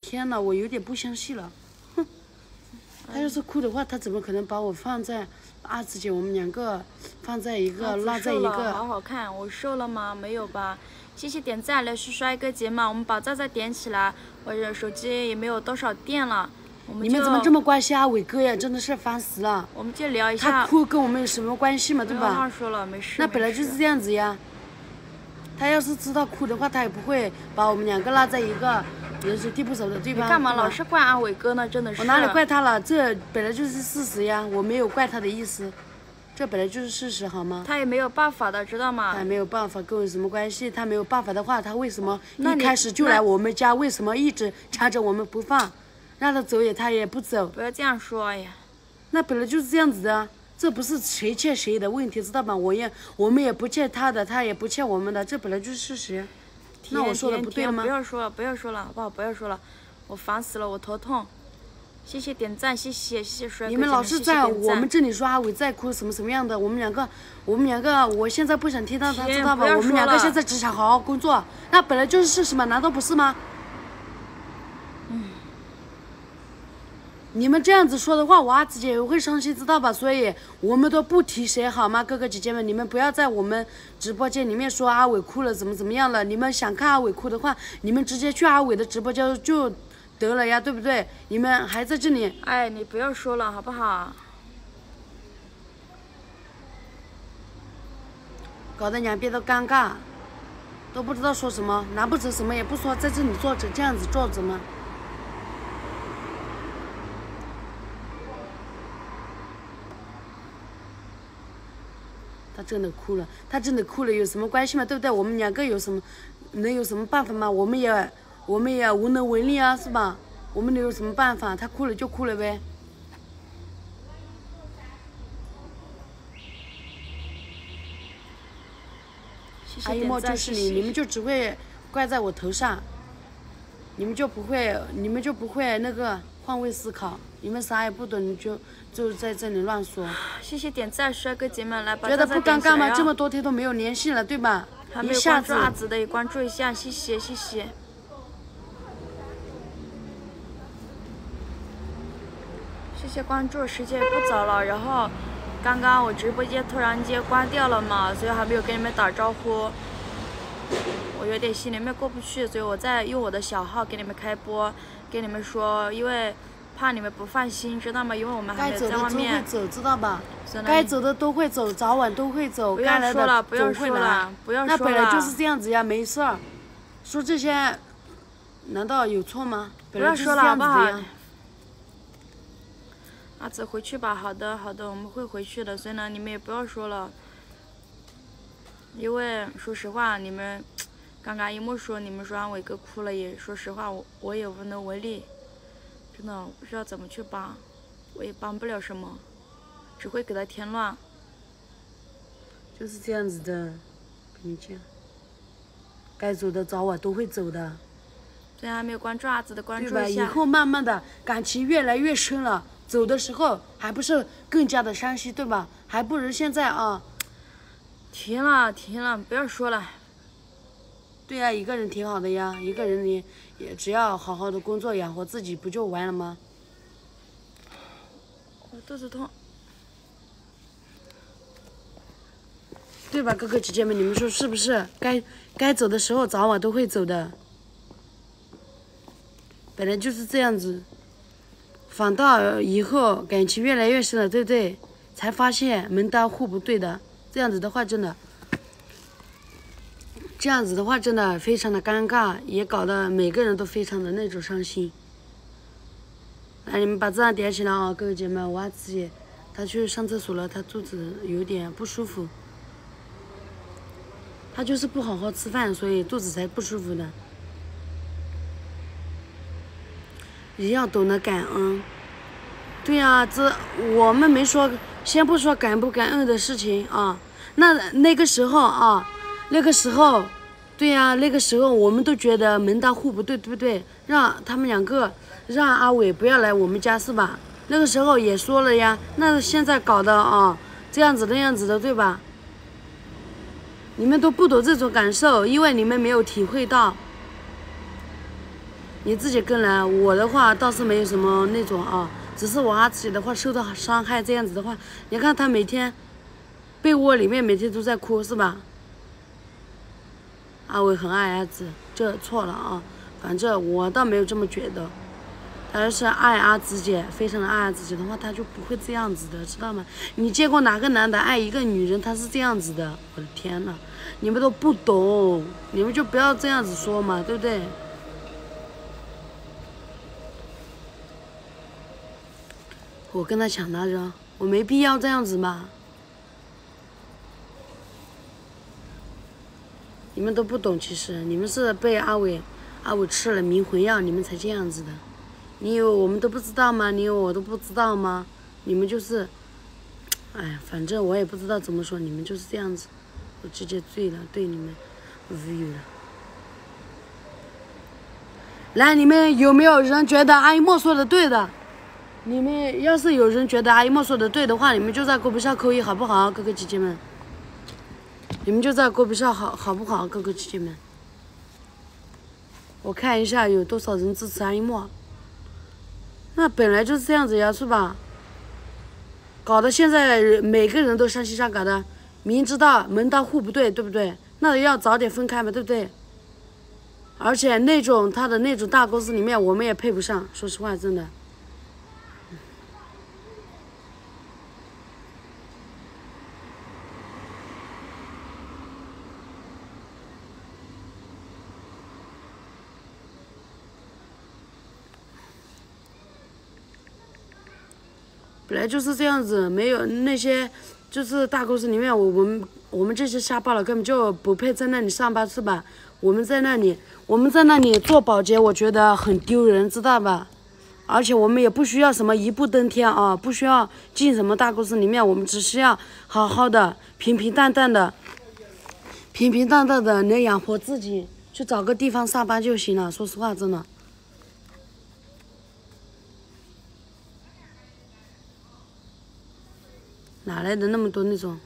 天哪，我有点不相信了。哼，他要是哭的话，他怎么可能把我放在阿紫姐我们两个放在一个拉在一个？ 好好看，我瘦了吗？没有吧？谢谢点赞，连续刷一个节嘛，我们宝藏再点起来。我的手机也没有多少电了， 你们怎么这么关心阿伟哥呀？真的是烦死了。 我们就聊一下。 他哭跟我们有什么关系嘛？对吧？ 不要说了，没事。 那本来就是这样子呀。他要是知道哭的话，他也不会把我们两个拉在一个人生地不熟的地方。 你干嘛老是怪阿伟哥呢？真的是。 我哪里怪他了？这本来就是事实呀，我没有怪他的意思。这本来就是事实，好吗？ 他也没有办法的，知道吗？ 他没有办法，跟我有什么关系？他没有办法的话，他为什么一开始就来我们家？为什么一直缠着我们不放？让他走他也不走。 不要这样说呀。 那本来就是这样子的，这不是谁欠谁的问题，知道吗？我们也不欠他的，他也不欠我们的，这本来就是事实。那我说的不对了吗？ 不要说了，不要说了，好不好？不要说了，我烦死了，我头痛。谢谢点赞，谢谢帅哥。 你们老是在我们这里说阿伟在哭什么样的，我们两个，我现在不想听到他，知道吧？我们两个现在只想好好工作，那本来就是事实嘛，难道不是吗？你们这样子说的话，我阿紫姐也会伤心，知道吧？所以我们都不提谁好吗？哥哥姐姐们，你们不要在我们直播间里面说阿伟哭了怎么样了。你们想看阿伟哭的话，你们直接去阿伟的直播间就得了呀，对不对？你们还在这里。 哎，你不要说了，好不好？ 搞得两边都尴尬，都不知道说什么，难不成什么也不说，在这里坐着这样子坐着吗？他真的哭了，他真的哭了，有什么关系吗？对不对？我们两个能有什么办法吗？我们也无能为力啊，是吧？我们能有什么办法？他哭了就哭了呗。阿姨莫就是你们就只会怪在我头上，你们就不会那个换位思考，你们啥也不懂，你就在这里乱说。 谢谢点赞，帅哥姐们来吧。 觉得不尴尬吗？这么多天都没有联系了，对吧？ 还没有关注阿紫的也关注一下，谢谢谢谢。谢谢关注，时间也不早了，然后刚刚我直播间突然间关掉了嘛，所以还没有跟你们打招呼，我有点心里面过不去，所以我在用我的小号给你们开播，跟你们说，因为怕你们不放心，知道吗？因为我们还没有在外面。 该走的都会走，知道吧？该走的都会走，早晚都会走。 不要说了，不要说了，不要说了。 那本来就是这样子呀，没事儿。说这些，难道有错吗？ 不要说了，好不好？阿紫回去吧，好的好的，我们会回去的，所以呢，你们也不要说了。因为说实话，你们刚刚一莫说你们说安伟哥哭了，也说实话，我也无能为力，真的不知道怎么去帮，我也帮不了什么，只会给他添乱。 就是这样子的，跟你讲，该走的早晚都会走的。 虽然还没有关注阿紫的，关注一下。 对吧？以后慢慢的感情越来越深了，走的时候还不是更加的伤心，对吧？还不如现在啊。 停了，不要说了。 对呀，一个人挺好的呀，一个人你也只要好好的工作养活自己，不就完了吗？ 我肚子痛。 对吧，哥哥姐姐们，你们说是不是？该走的时候早晚都会走的。本来就是这样子，反倒以后感情越来越深了，对不对？才发现门当户不对的，这样子的话真的非常的尴尬，也搞得每个人都非常的那种伤心。来，你们把这样点起来啊，哥哥姐妹，我阿紫姐她去上厕所了，她肚子有点不舒服，她就是不好好吃饭，所以肚子才不舒服的。也要懂得感恩。对呀，这我们没说，先不说感不感恩的事情啊。那个时候啊，对呀，那个时候我们都觉得门当户不对，对不对？让他们两个，让阿伟不要来我们家是吧？那个时候也说了呀。那现在搞的啊，这样子那样子的，对吧？你们都不懂这种感受，因为你们没有体会到。 你自己更难。我的话倒是没有什么那种啊，只是我阿紫姐的话受到伤害这样子的话，你看她每天被窝里面每天都在哭是吧？阿伟很爱阿紫，这错了啊。反正我倒没有这么觉得。他要是爱阿紫姐，非常的爱阿紫姐的话，他就不会这样子的，知道吗？你见过哪个男的爱一个女人他是这样子的？我的天呐，你们都不懂，你们就不要这样子说嘛，对不对？我跟他抢他着，我没必要这样子嘛。你们都不懂，其实你们是被阿伟吃了迷魂药，你们才这样子的。你以为我们都不知道吗？你以为我都不知道吗？你们就是，哎，反正我也不知道怎么说，你们就是这样子，我直接醉了，对你们无语了。来，你们有没有人觉得阿姨莫说的对的？你们要是有人觉得阿姨莫说的对的话，你们就在公屏上扣一，好不好，哥哥姐姐们？你们就在公屏上好不好，哥哥姐姐们？我看一下有多少人支持阿姨莫。那本来就是这样子呀，是吧？搞得现在每个人都山西上搞的，明知道门当户不对，对不对？那要早点分开嘛，对不对？而且那种他的那种大公司里面，我们也配不上，说实话，真的。本来就是这样子，没有那些，就是大公司里面，我们这些瞎报了根本就不配在那里上班，是吧？我们在那里做保洁，我觉得很丢人，知道吧？而且我们也不需要什么一步登天啊，不需要进什么大公司里面，我们只需要好好的、平平淡淡的能养活自己，去找个地方上班就行了。说实话，真的。哪来的那么多那种？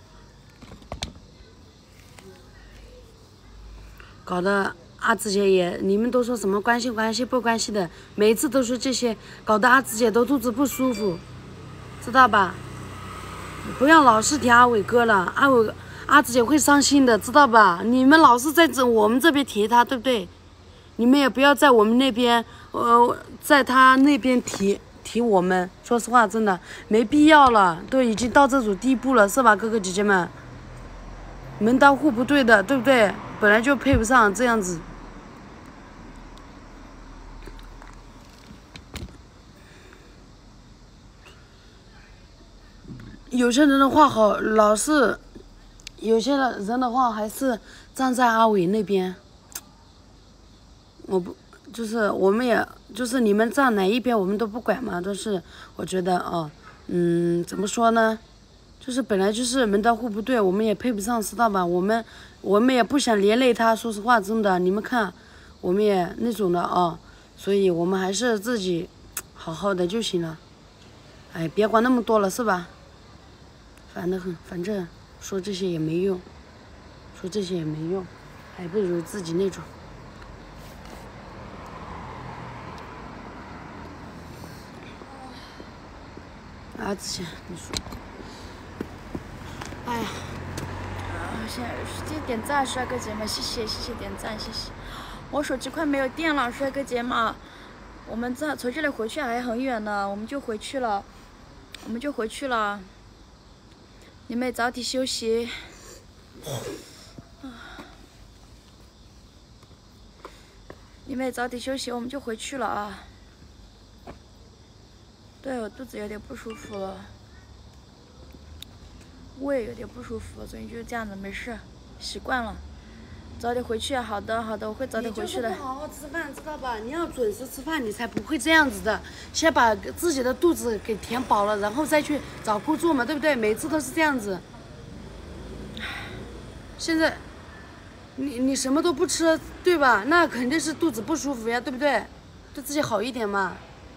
搞得阿紫姐也，你们都说什么关系不关系的，每次都说这些，搞得阿紫姐都肚子不舒服，知道吧？不要老是提阿伟哥了，阿紫姐会伤心的，知道吧？你们老是在我们这边提他，对不对？你们也不要在我们那边，在他那边提我们，说实话，真的没必要了，都已经到这种地步了，是吧，哥哥姐姐们？门当户不对的，对不对？本来就配不上这样子。有些人的话好，老是有些人的话还是站在阿伟那边。我不。就是我们也就是你们站哪一边我们都不管嘛，都是我觉得怎么说呢，就是本来就是门当户不对，我们也配不上，知道吧？我们也不想连累他，说实话，真的，你们看，我们也那种的啊，所以我们还是自己好好的就行了，哎，别管那么多了，是吧？烦得很，反正说这些也没用，还不如自己那种。阿紫姐，你说，哎呀， 现在记得点赞，帅哥姐们，谢谢点赞，谢谢。我手机快没有电了，帅哥姐们，我们从这里回去还很远呢，我们就回去了，你们早点休息。你们早点休息，我们就回去了啊。对，我肚子有点不舒服了，胃有点不舒服，所以就这样子，没事，习惯了。早点回去，好的，我会早点回去的。 你就是不好好吃饭，知道吧？你要准时吃饭，你才不会这样子的。先把自己的肚子给填饱了，然后再去找工作嘛，对不对？每次都是这样子。现在，你什么都不吃，对吧？那肯定是肚子不舒服呀，对不对？对自己好一点嘛。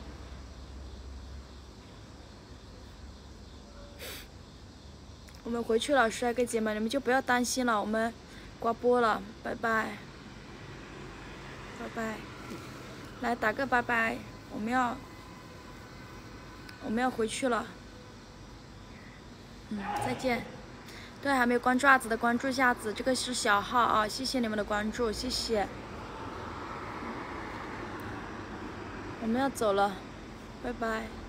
我们回去了，帅哥姐们，你们就不要担心了，我们挂播了，拜拜。 来打个拜拜，我们要回去了。再见。对，还没有关注阿紫的关注一下子，这个是小号啊，谢谢你们的关注，谢谢。我们要走了，拜拜。